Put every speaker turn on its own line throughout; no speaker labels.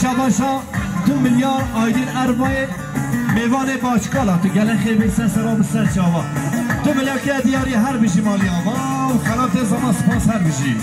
شباشا 2 میلیارد آیدین اربای میوان باشکالا تو گله خیلی سر بسر شاوا 2 میلیارد که دیاری هر بشی مالی آمام خلات زمان سپاس هر بشی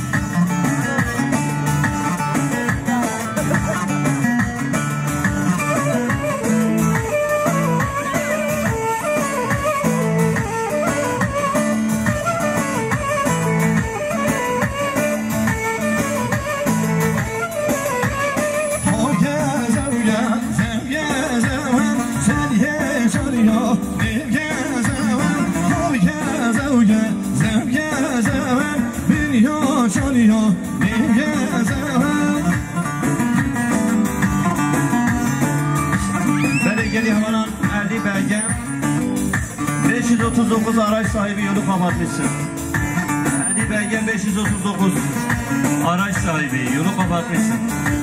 araç sahibi yolu kapatmışsın. Hadi Belgen 539 araç sahibi yolu kapatmışsın.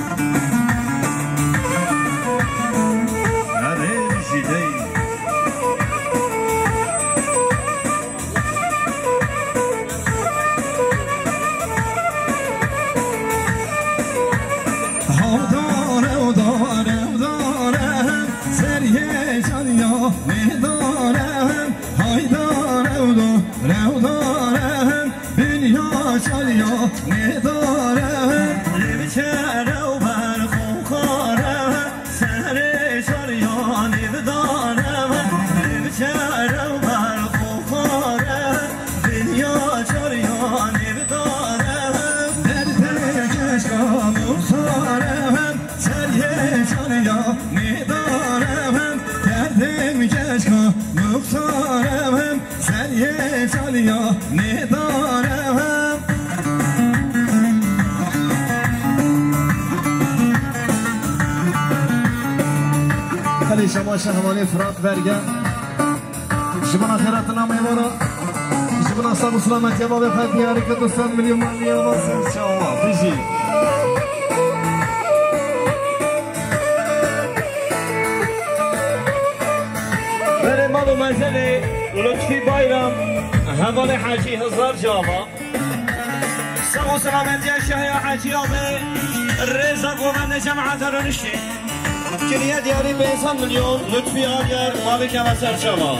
Her şey değil.
شما شهوانی فرات برگن شما آخرتنا میوارا شما صاحب سلامتی ما به خاطر دیاری که 200 میلیون مالی واسه شما بیشی
برای ما و منزل لطفی بایرام حواله حاجی هزار جاوا صاحب سلامتی شهر حاجی آبه رضا گوهند جماعت رو نشتی Kiriye diyari 500 milyon Lütfi Ager Malik Emeser Çama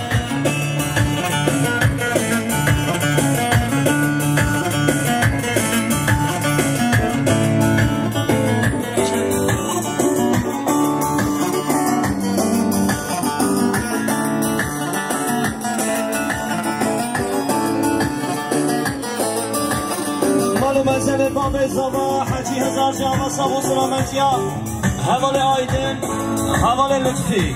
Malu mezeli Babı Zaba Hacı Hezar Cama Sabu Selametya حواله آیدن حواله لطفی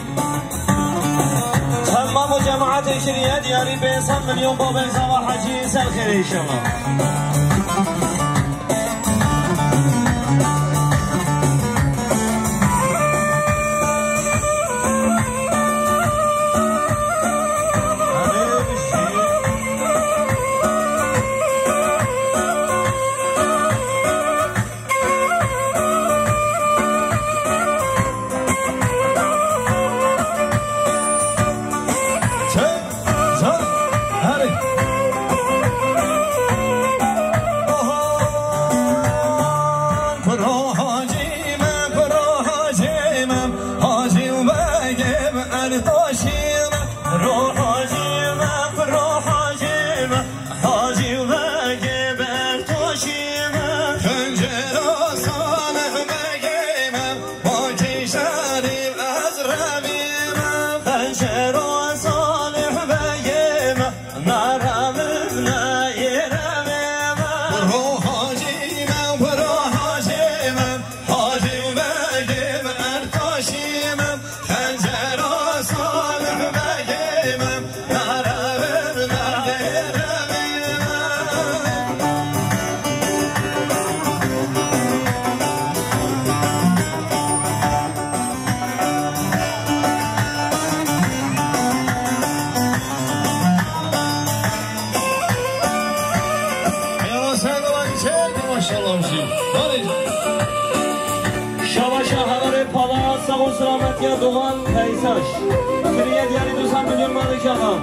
تمام و جماعت شریعه دیاری 500 میلیون با بنزا و حجی سر خیلی شما سلامتی دوغان پیساش کریه دیاری 200 میلیون مالک آقام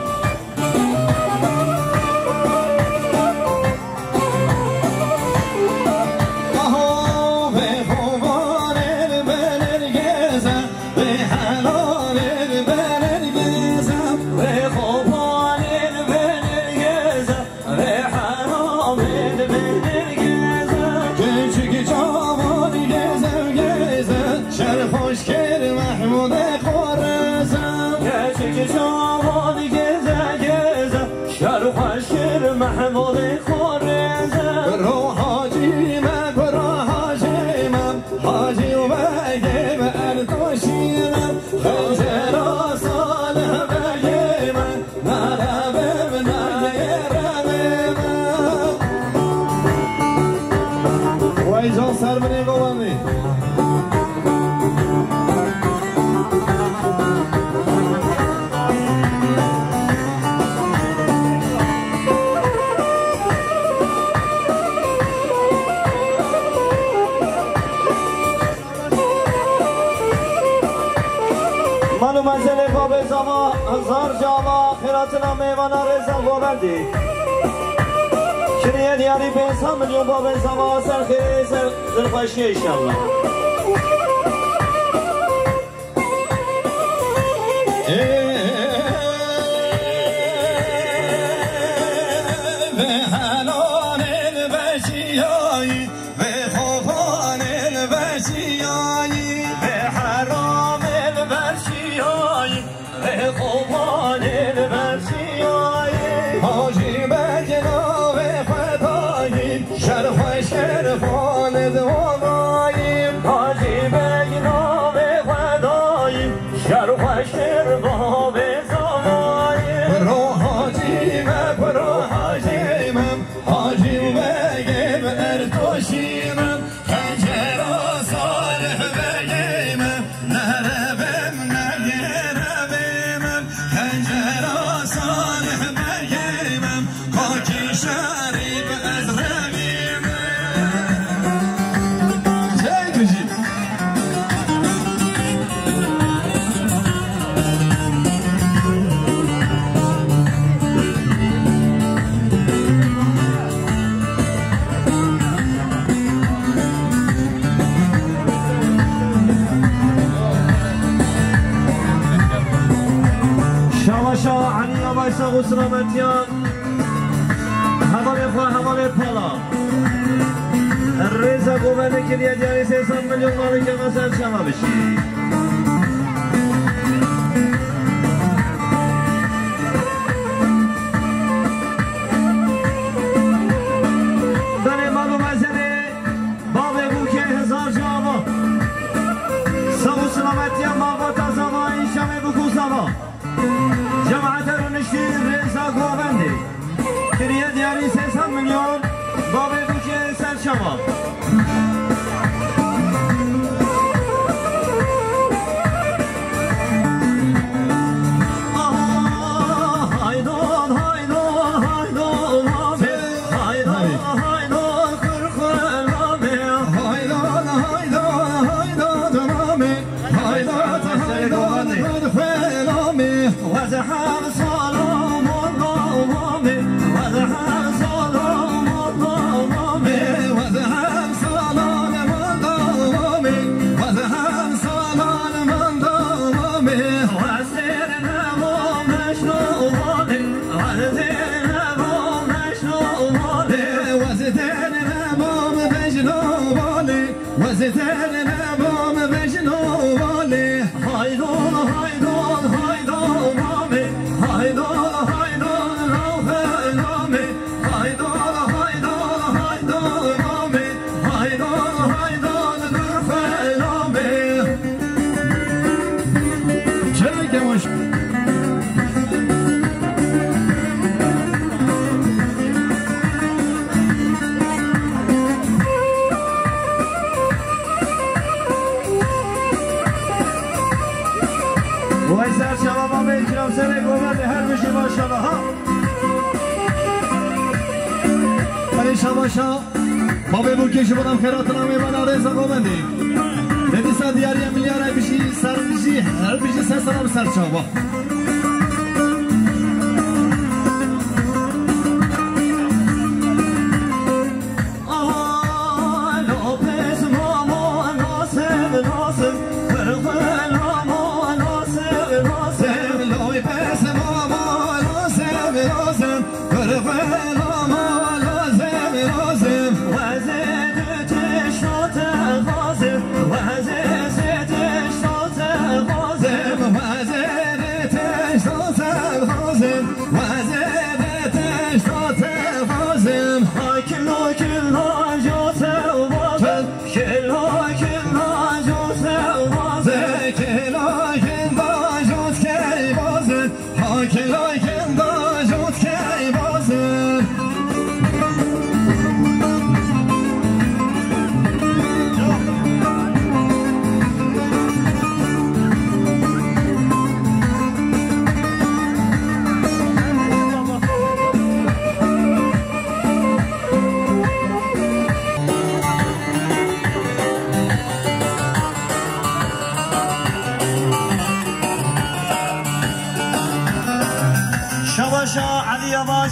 به خوبان جان سرمنی گوانی
مالو منزل باب زما هزار جاوا خیراتنا میوانا رزا گوبندی شریعت یاری 500 میلیون باب زما سر خیری سر زرفاشی انشالله و سلامتیان حوالی خواه حوالی پالا رزا گوبنده کلیه جاری 300 میلیون مالی که مثل شما بشی بله مالو مزنه بابه بوکه هزار جاوا سا و سلامتیان بابا تا زما این شمه بکو زما جماعت رونشتی رزا گوبنده کریه دیاری 300 میلیون بابه بوکه سر شما
شباشا بابه بوکش بودم خیراتنا میبانا رزا گوبندی دیدی سا دیاری میلیاره بشی سر بشی هر بشی سر سلام سر چابا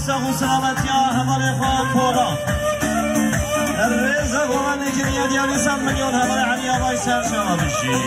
ساق و سلامتی حواله خواه پولا رزا گوانه که نیاد یاری 100 میلیون حواله علی آبای سر شما بشی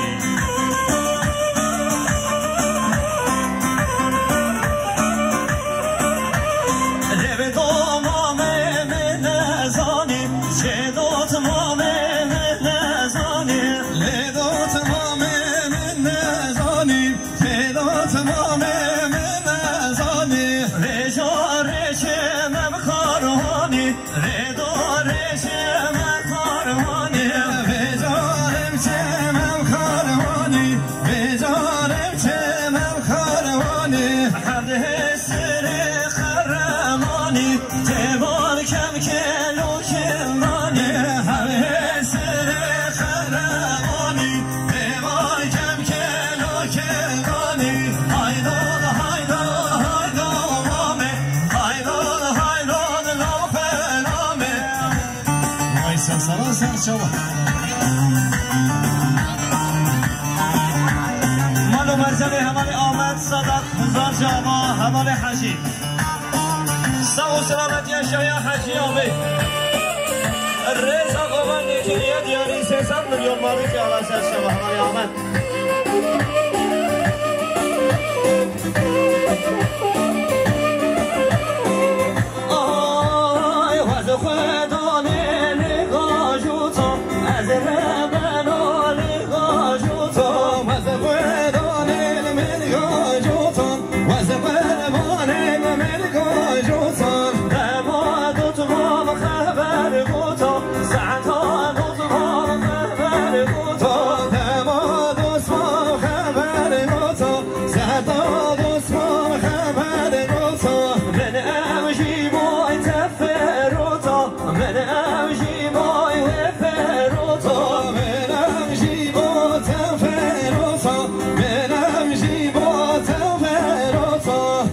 مالو مرزبه همال آمد صدق هزار جاما همال حجی سا و سلامتی شایا حجی آمد رزا قوان نکریه دیاری 300 میلیون مالی که آمد سر شما همال آمد آی وز خودانه نگاه جوتا از ربنا نگاه جوتا وز خودانه نگاه جوتا وز قربانه نگاه جوتا دما دوتما خبر گوتا ساعتا دوتما خبر گوتا دما دوتما خبر گوتا ساعتا دوتما خبر گوتا من امشی بای تفروتا من امشی بای تفروتا من امشی با تفروتا من امشی با تفروتا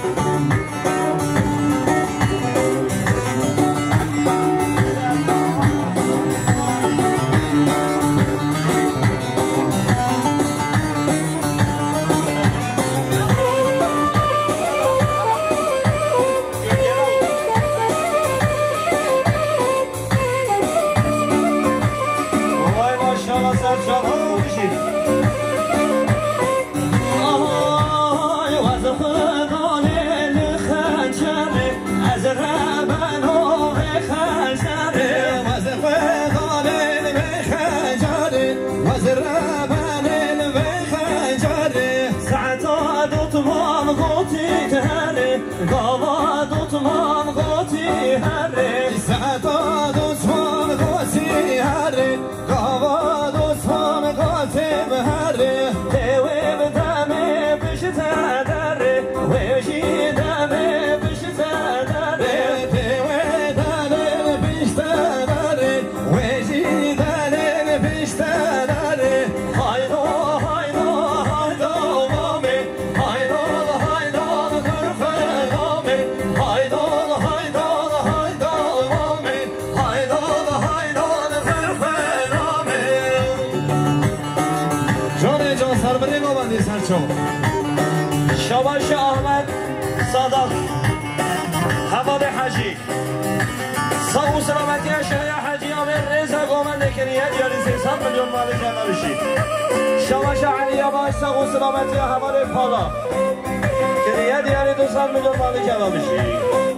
شاباش احمد صادق حوال حجی ساق و سلامتی شهر حجی آمد رزا گومن نکریه دیاری 300 میلیون مالی جمع بشی شاباش علی آباش ساق و سلامتی حوال پالا کریه دیاری 200 میلیون مالی جمع بشی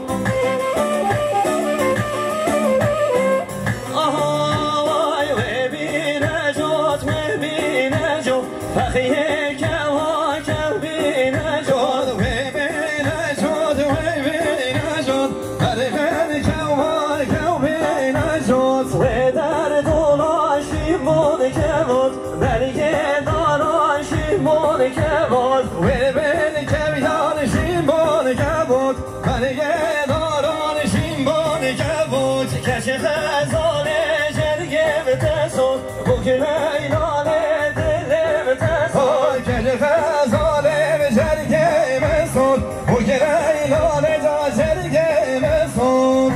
آهای ببینه جات ببینه جو فخیه کش خزانه جرگه بتسون بو که لیلانه دل بتسون کش خزانه جرگه بتسون بو که لیلانه جرگه بتسون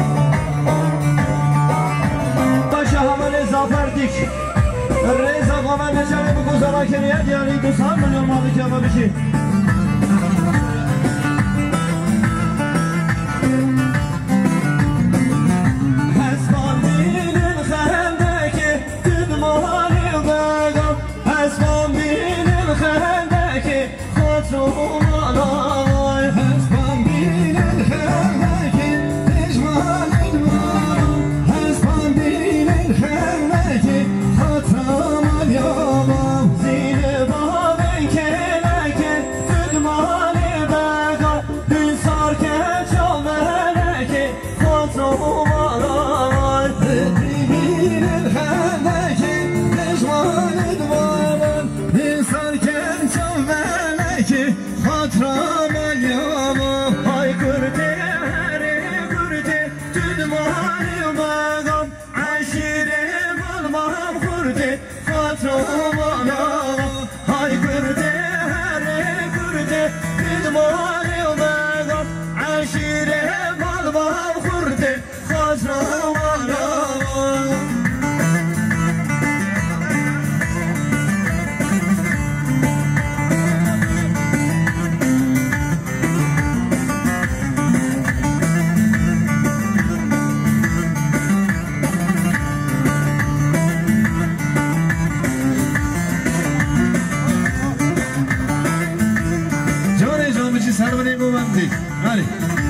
باشه همه زافردیک رزا قومن نجمه بگذارا که نیت یعنی 200 میلیون مالی جمع بشی کرده خاطرمانا های کرده هر کرده بدمانه و مگم عشیره مال بام خورده خاطرمانا
سرمنی مومندی بله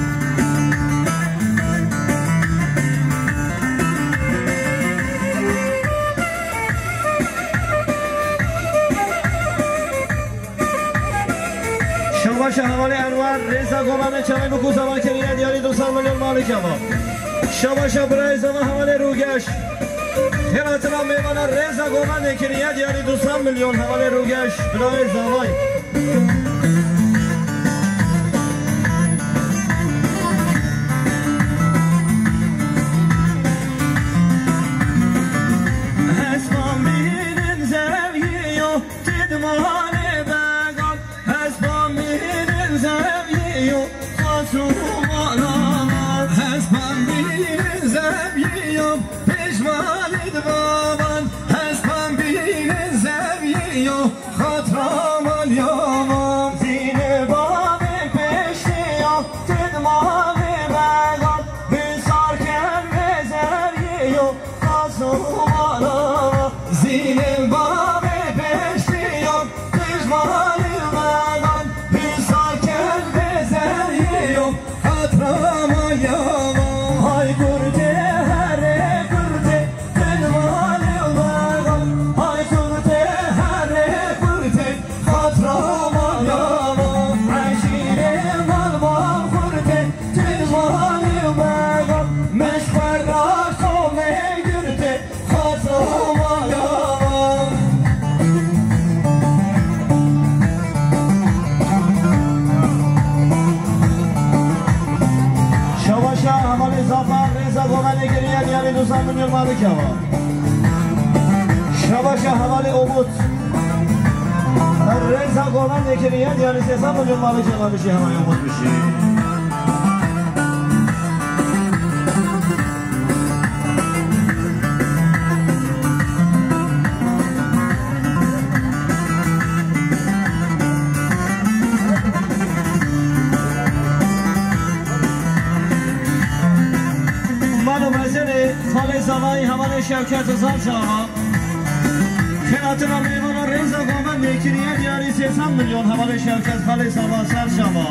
شما شهوال انوار رضا گمان چمه بکو زمان کنید یاری 200 میلیون مال جواب شما شبرای زمان حوال روگش هراتنا میوان رضا گمان کنید یاری 200 میلیون حوال روگش بلای زمان شباش حوال عبود رضا گومن نکرید یعنی 300 میلیون مال جواب بشی همه عبود بشی منو مزنه خاله زمانی همان شوکت زن آقا خیراتنا میوان رضا گومن نکرید یعنی 300 میلیون همان شوکت خاله زمان سر شما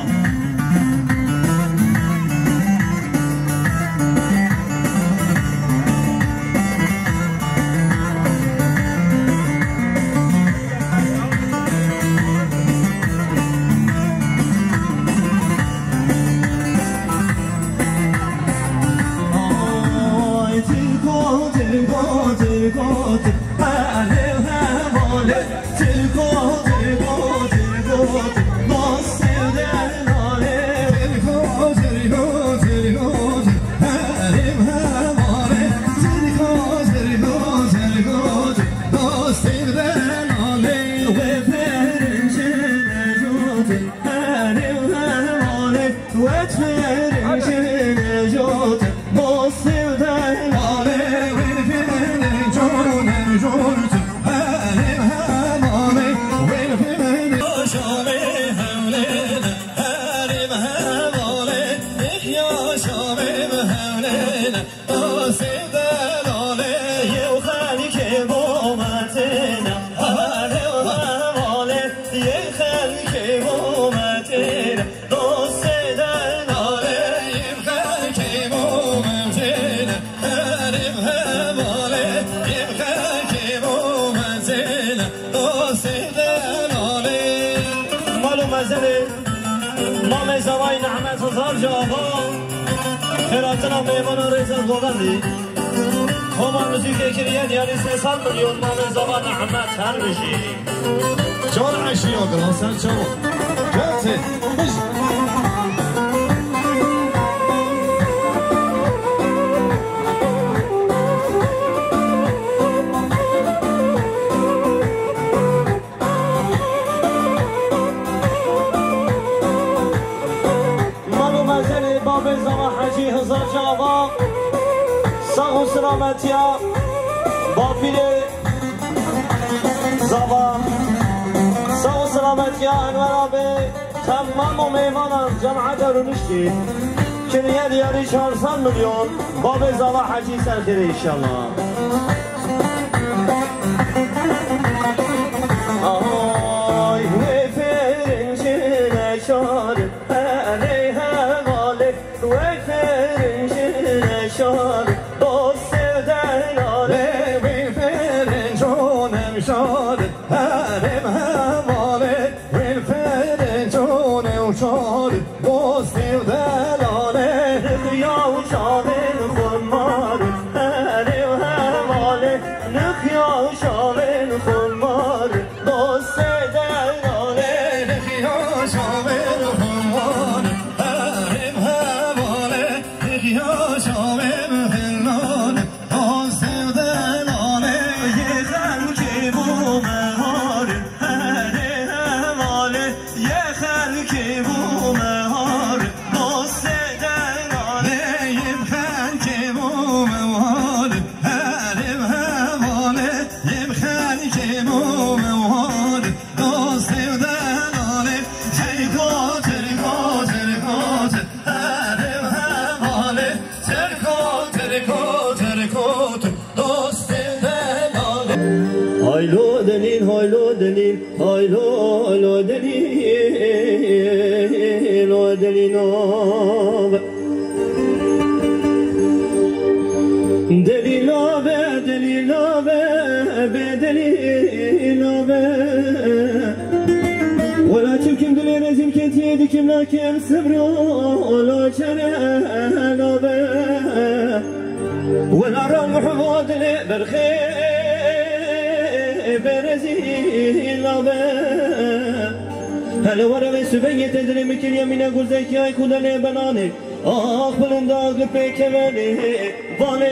زوای نعمت هزار جاها خیراتنا میوان رضا گومندی همان موزیک کرید یعنی 300 میلیون مال زوای نعمت هر بشی
جان عشی آدر حسن چاو جانتی
سلامتیا با پیر زبا سو سلامتیا انورا به تمام میمانان جمعت رونشتی کنیه دیاری 400 میلیون باب زبا حجی سرخیره انشالله آی وی فرنجی نشار علی حواله وی فرنجی نشار دوست دلاله وی فرنجونم شار علی حواله وی فرنجونم شار دوست دلاله نخیا و شامل خمار علی حواله نخیا و شامل خمار دوست دلاله نخیا شامل خمار علی حواله نخیا شامل خمار دوست دلاله یه خلقی بو مهار علی حواله یه خلقی بو مهار دوست دلاله یه خلقی بو مهار علی حواله یه خلقی بو مهار دوست دلاله ترکو ترکو ترکو علی حواله ترکو ترکو ترکو دوست دلاله هایلو دلیل هایلو دلیل هایلو هایلو دلیل هایلو دلیل دلیلا به دلیلا به دلیلا به ولا تشكم دلي رزم كنت يدكم لكن صبر ولا شرع به ولا رم حفاظ لي بالخير برزيل به هلا ورا سبيه تدري ممكن يمين اقول زيك يا يكون لي بناني آخ بلنداغ لپیک ولی ولی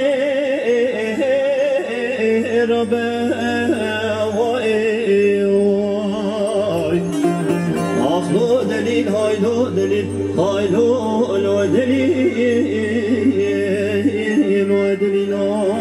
ربه وای آخ لو دلیل های لو دلیل های لو دلیل لو دلیل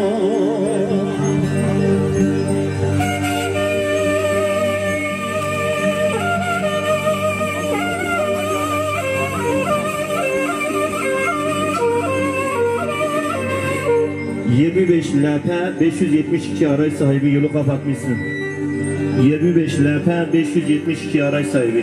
...25 لپه 572 araç sahibi yolu kapatmışsın. 25 لپه 572 araç sahibi.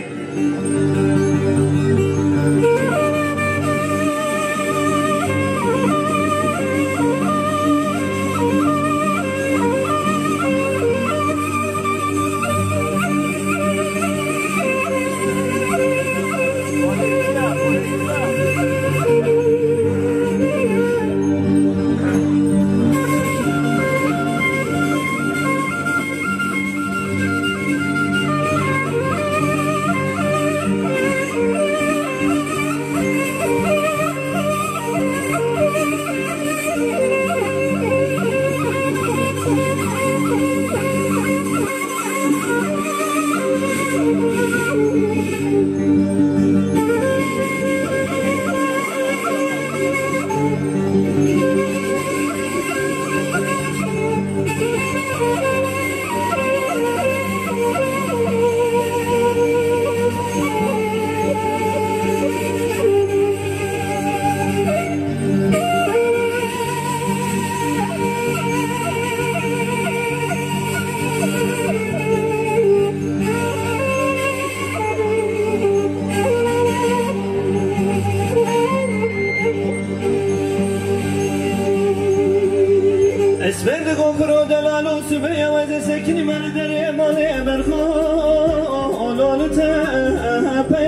اسفند غفر دلال و سبه و سکنی من در مال برخال تپه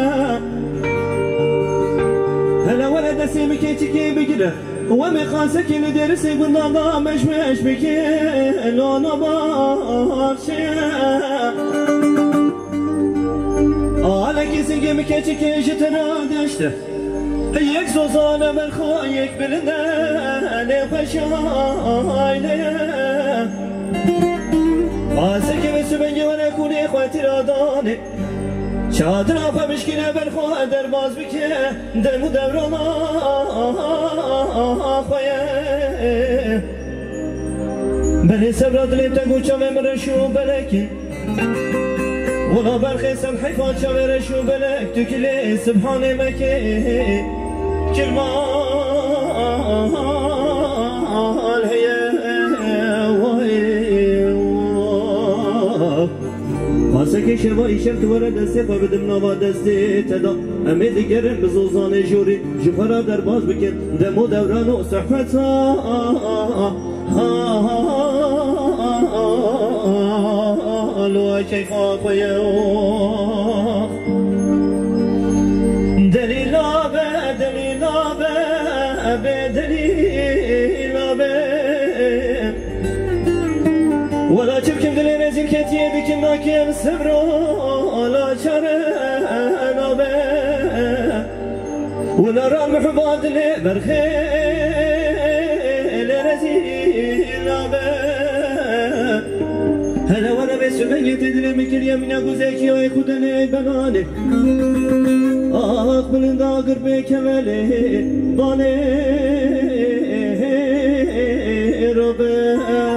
هلا ولد سیمی که چکی بگیره و میخواسته که درس گناه مش بگی لانا باشه حالا کسی که میکه چکی شترا داشته یک سوزانه برخوا یک بلنده پشایده واسه که بسو بنگه و نکونه خواهتی را دانه شادر آفا مشکینه برخواه در باز بکه دم و دوران آخواه بلی سبراد لیبتا گوچا ومرشو بلکن ولا برخي سمحي فاتشا ورشو بلك تكلي سبحاني مكي كرمال هي خاصك شربا شرط ورا دستي فبدم نوا دستي تدا امي دگرم بزوزان جوري جفرا در باز بكن دمو دورانو صحبتا لو شيخا خيو دليلا به دليلا به دليلا به ولا تبكم دلي رزيل كتيه بكم ناكي الصبر ولا شرنا به ولا رام حباد لي برخيل رزيل به هلا وانا بسمية تدري مكل يمنا قوزيكي وي خدني بناني اقبل داقر بكمالي ضاني ربا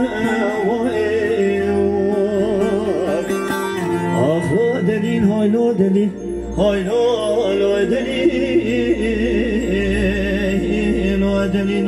اخو دليل هاي لو دليل هاي لو دليل لو دليل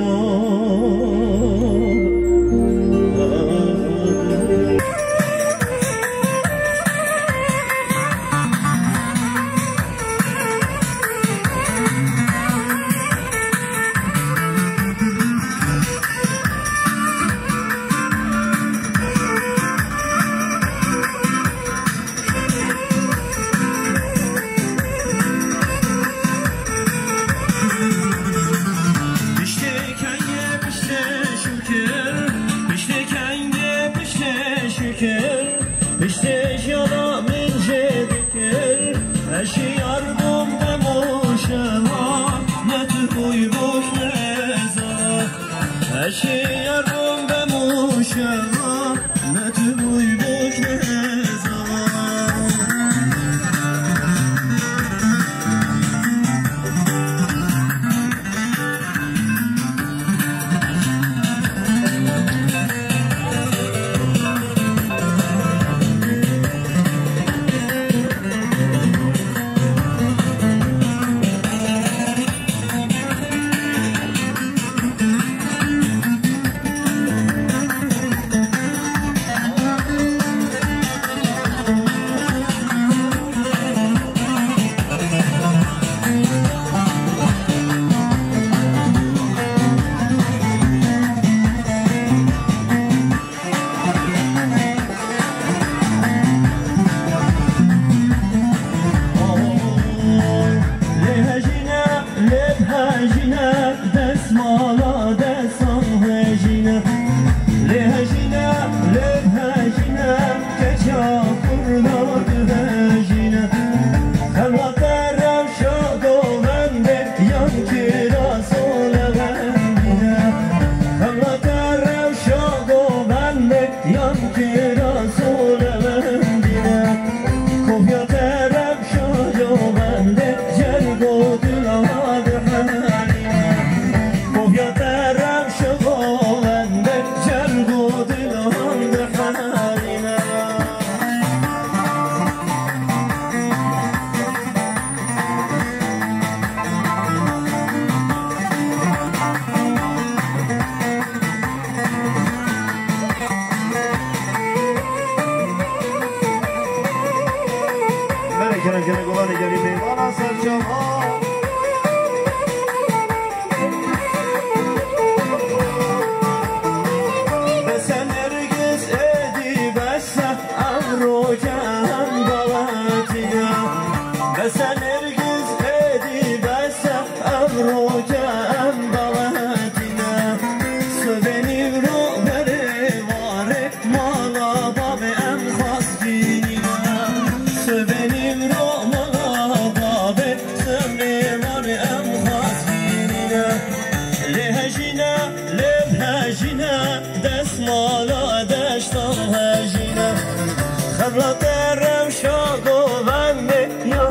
خبرت روشا گو بنده یا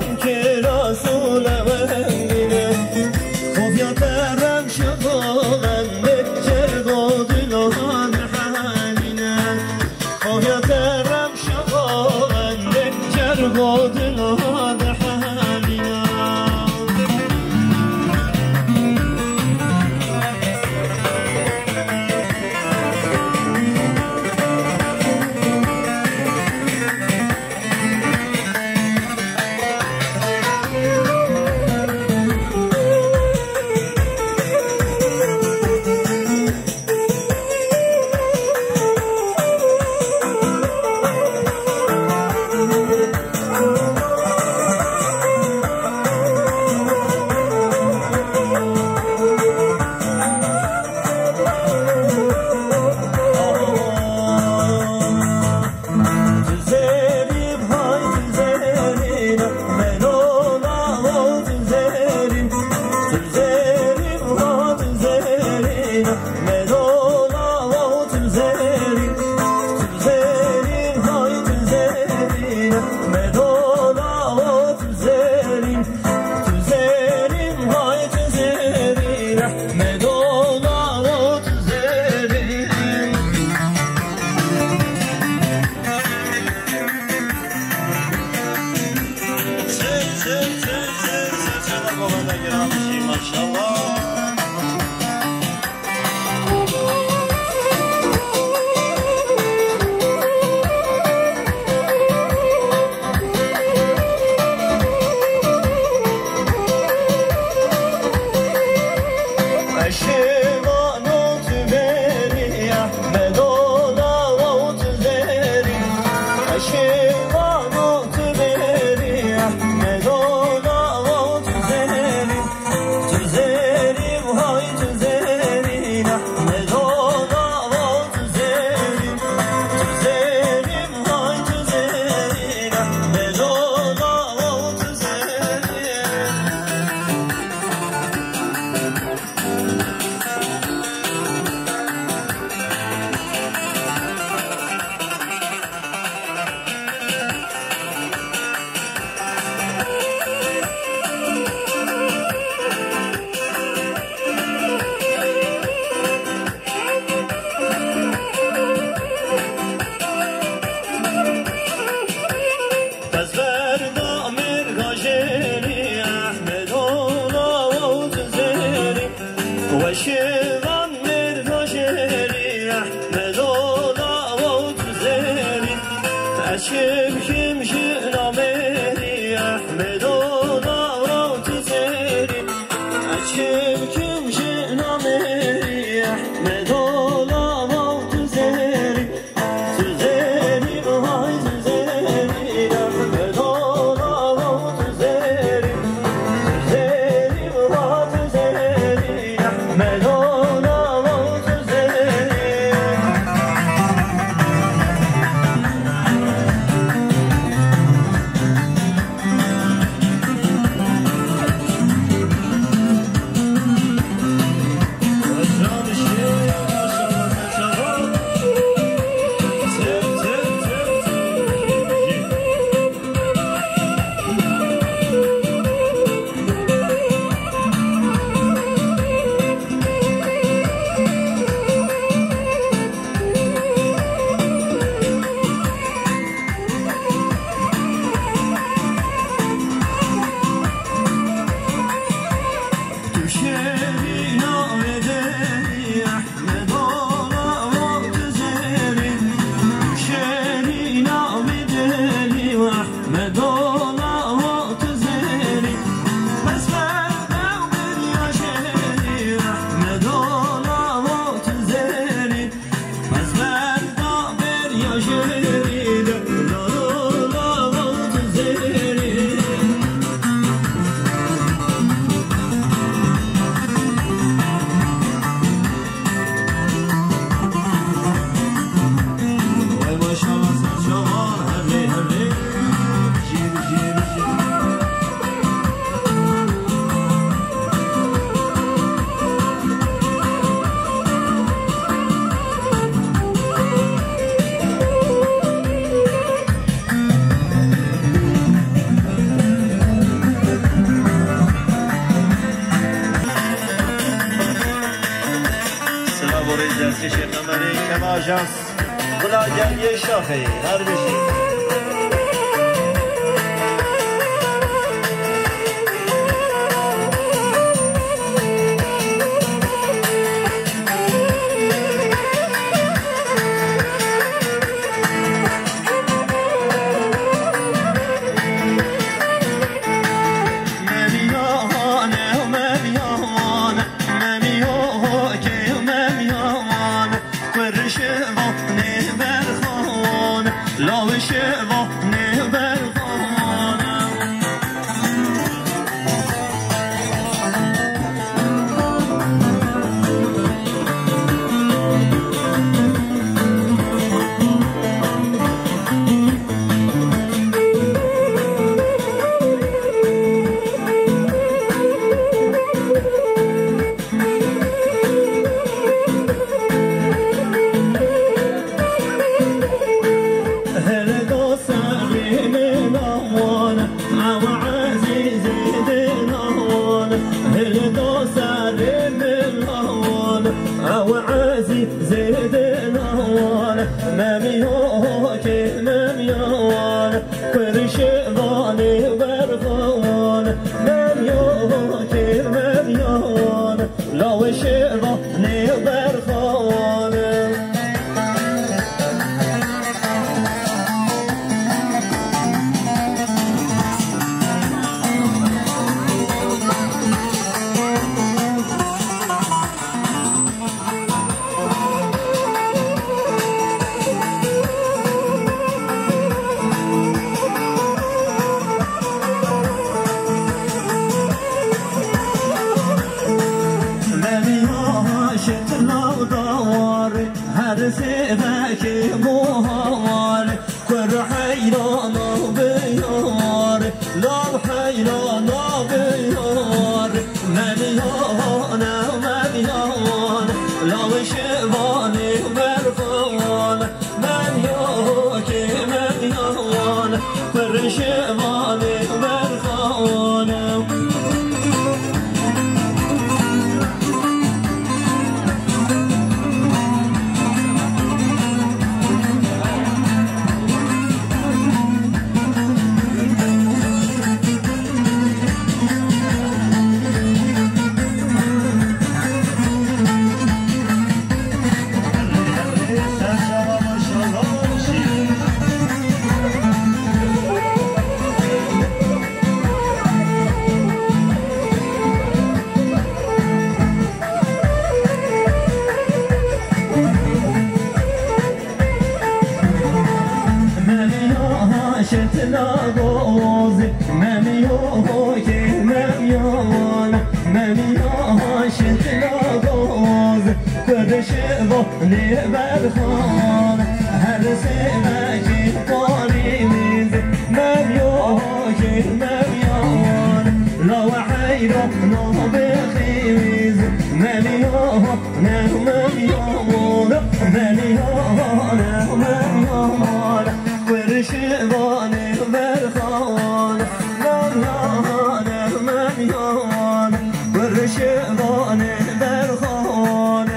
شتلاغوز مميوك مميون مميون شتلاغوز كدش ظهني برخان هر سمك قريب مميوك مميون لو حيرو بخيز مميون مميون مميون مميون ورشباني برخان مميون مميون ورشباني برخان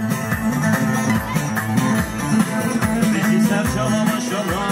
بيجي سر شما ما شاء الله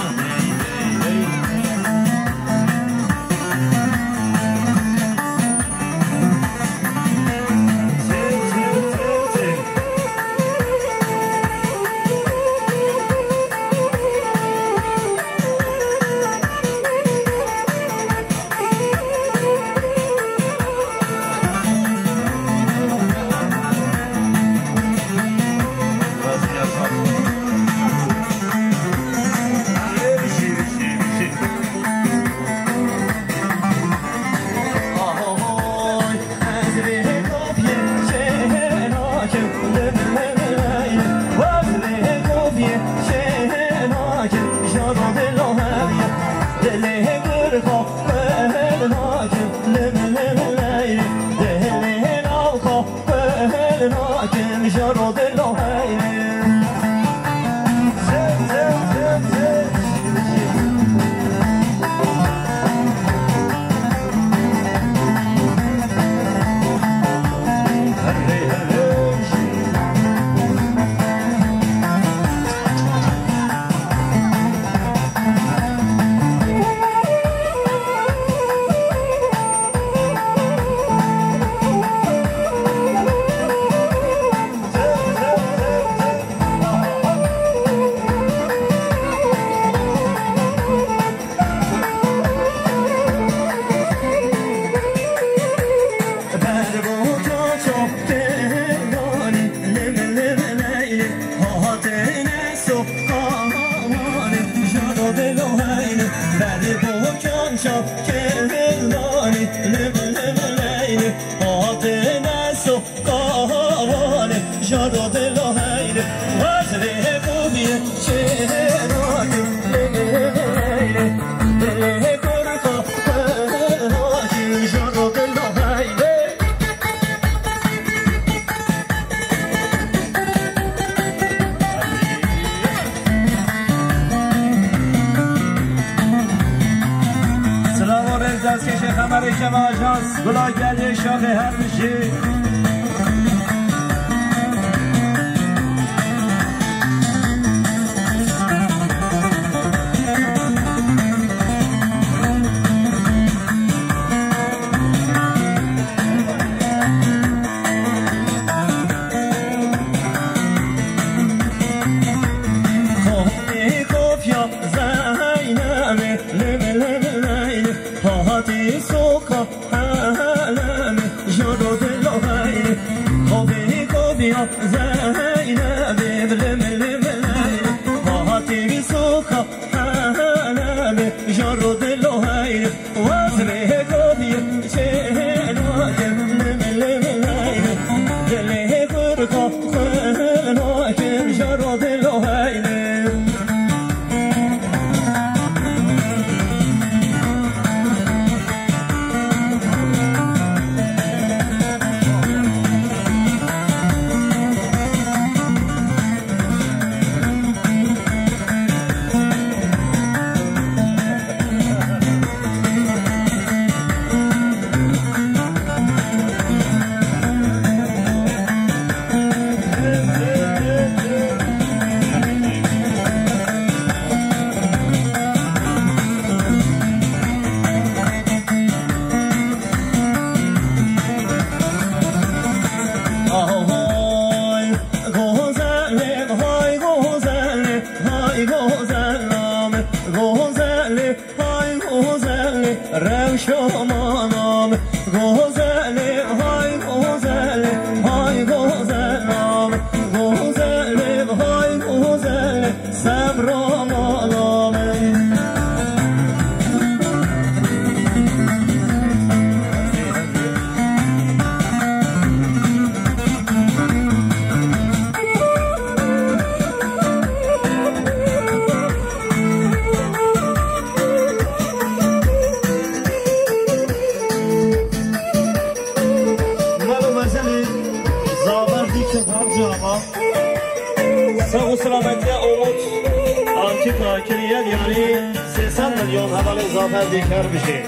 کرید یعنی 300 میلیون حواله اضافه دیگر بشه.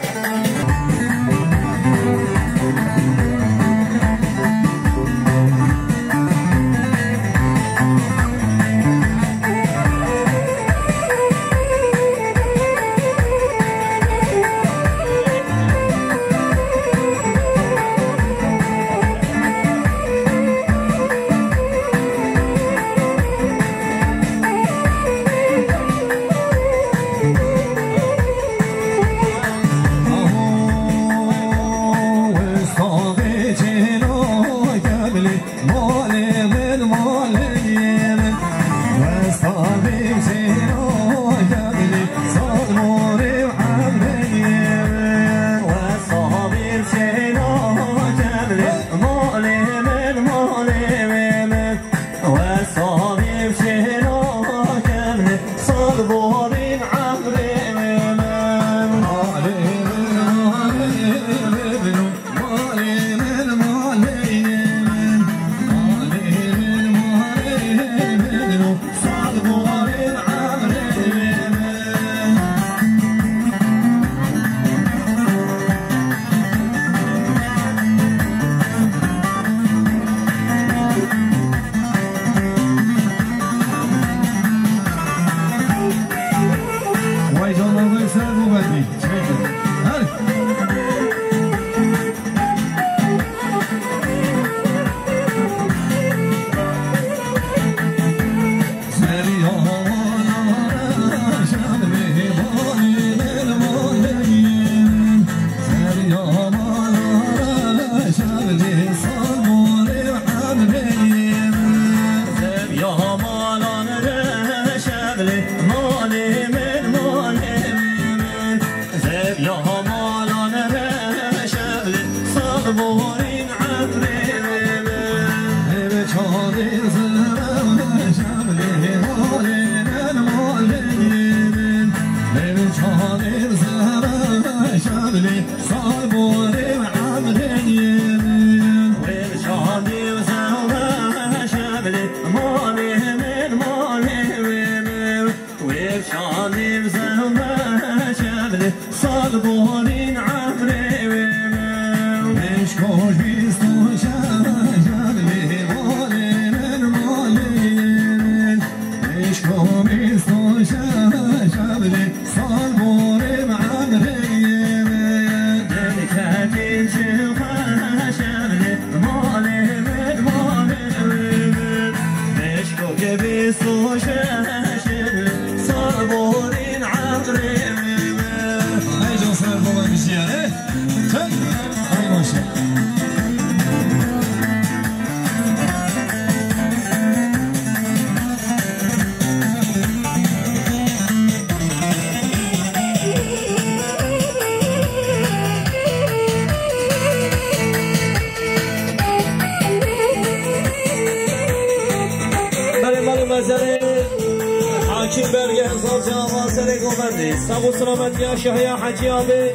سبو سلامتی شهی حاجی آبی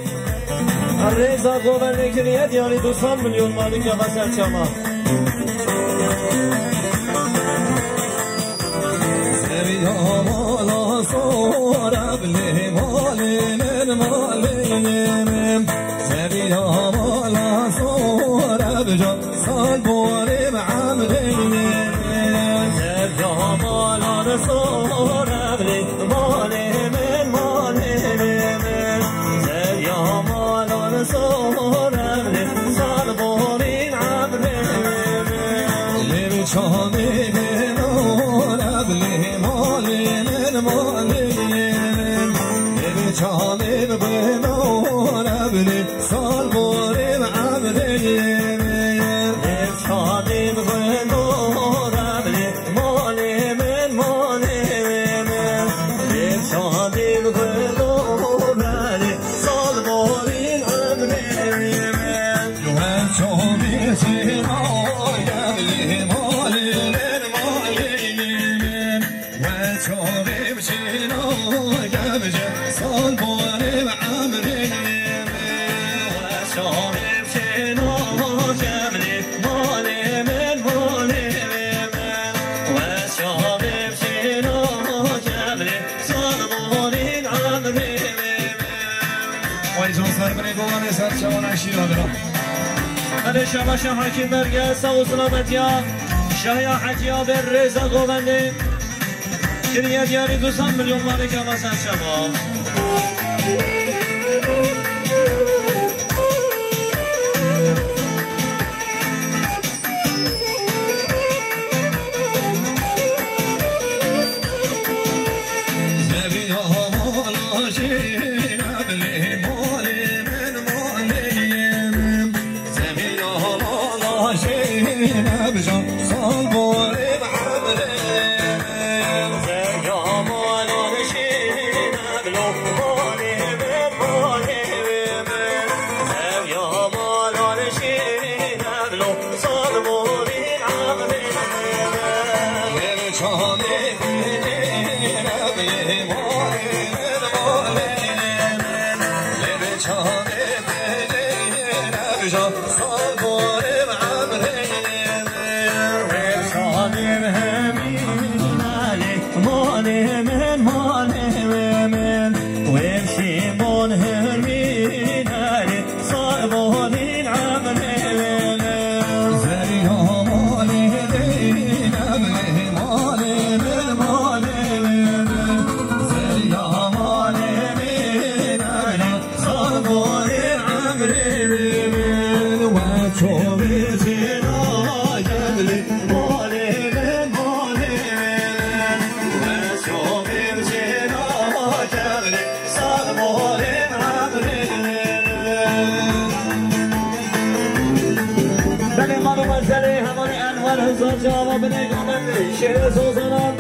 رضا گوبرنه کریت یعنی 200 میلیون مالک بسر چما
سریا مالا سورب لی مالی من مالیم سریا مالا سورب جا سال بوریم عمریم
سریا مالا سورب لی مالیم
شامي بنور أبلي مالي من مالين شامي بنور أبلي صالبوري معبدين
شامي بنور أبلي مالي من مالين شامي بنور أبلي صالبوري معبدين
جوان شامي سيرا
Son
وای جان سر بنی گوانه سر شوان عشیرا برام
من شما حکیم برگه سو سلامتیا شایا حجیا بر رضا گوونده کنیت یاری 200 میلیون مالک اما سر شما شهر سوزنان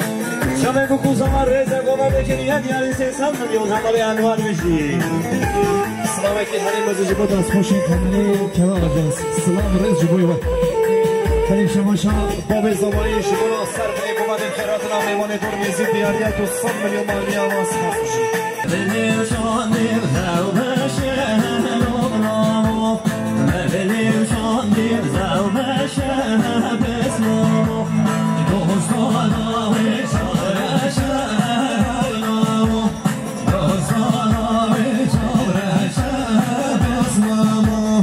شما بگو زمان رضا گوونده کنید یعنی 300 میلیون حوالی انوار بشی
سلام اکی حریم مزیجی بود از خوشین کاملی کنار جنس سلام رز جبوی بود کنیم شما باب زمانی شما را سر بنی گوونده خیراتنا میوان دور میزید دیاری 200 میلیون مالی آواز خوشی
بلیم شاندیم زو بشه نامو بلیم شاندیم زو بشه بسمو دوستانا بیچاره شهرانو دوستانا بیچاره شهر بسمو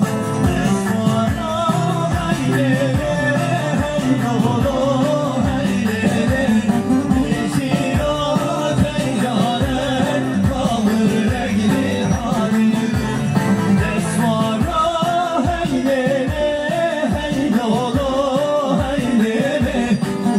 بسمانا هیده هیدولو هیده بیشیرات هیداره کامر رگلی حالی بسمانا هیده هیدولو هیده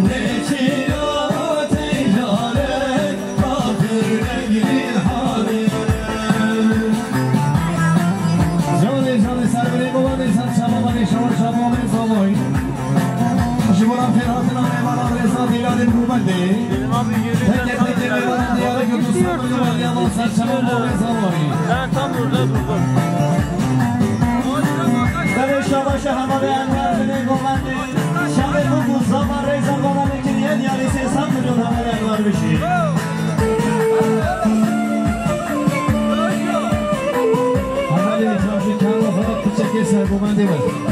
شباش حوالی انوار بنی گوونده شب بگو زمان رضا گوونده کنید یعنی 300 میلیون حوالی انوار بشی حوالی اجراشی کن و خدا کچکی سر گوونده بود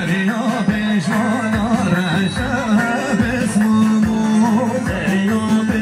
Yo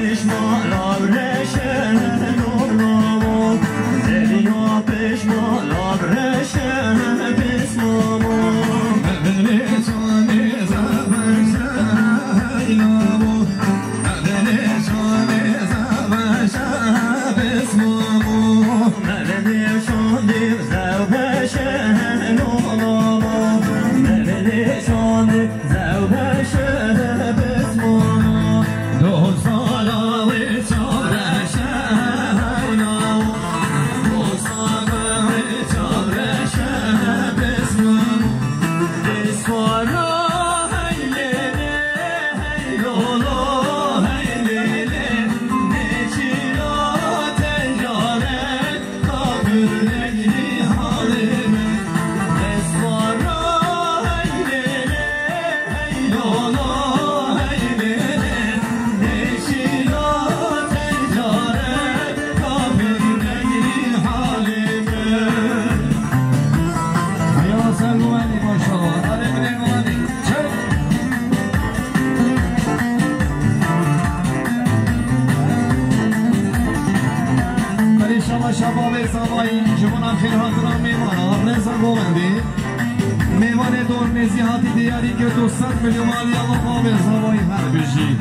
عزیزی هاتی دیاری که 200 میلیون مالی اما قابل زبایی هر بشی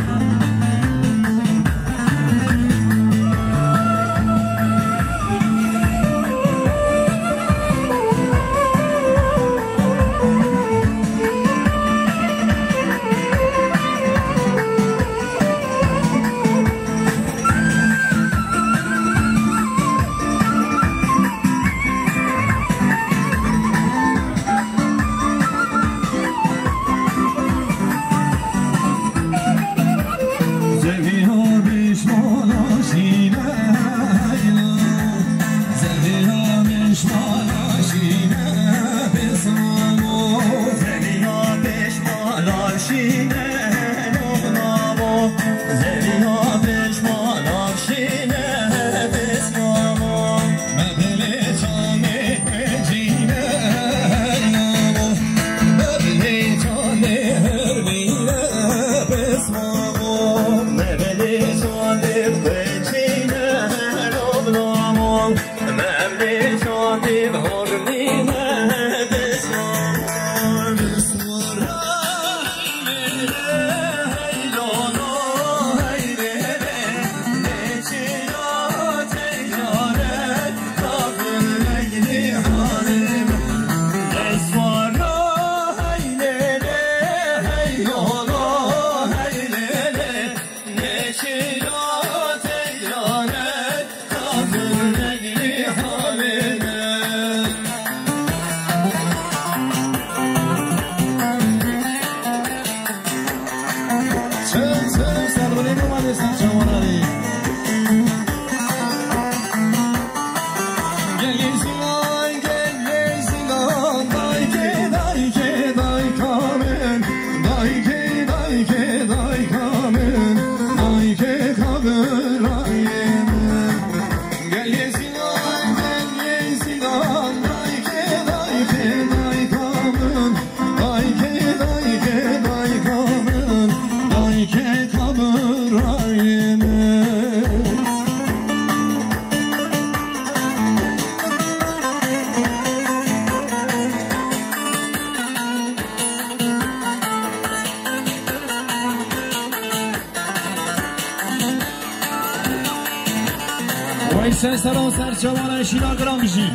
سلام سرچوان شیلا گرام بشی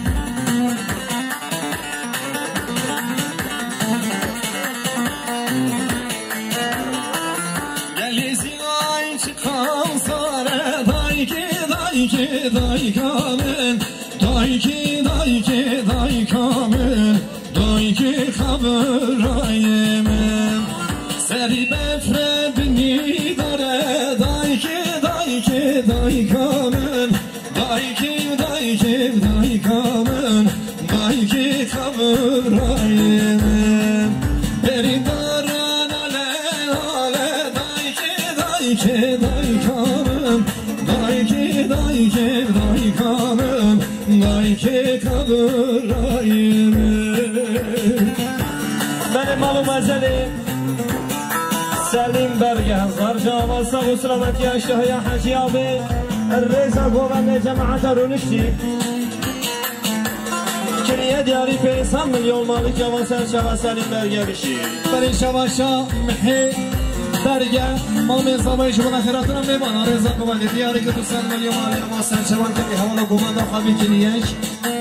گلیزی آی چکام ساره دای کامن دای کامن دای که خبرای من سری بفرد بینی داره دای کامن دای کامن دای که خبرای من بری دارن آله دای کامن دای کامن دای که خبرای من
من مالو مزلی سلیم برگه هزار جاوا ساق و سلامتی اشتهای حجی آبی الرئيسة قوة جماعة رونشتي كريه دياري بيسان مليون مالك جوان سرشا سليم برگه بشي
برای شواشا محی برگه ما میزامای شما خیراتون میبانا رضا قوة دیاری که 200 میلیون مالی ما سرشوان که حوالا قوة داخل کنی یک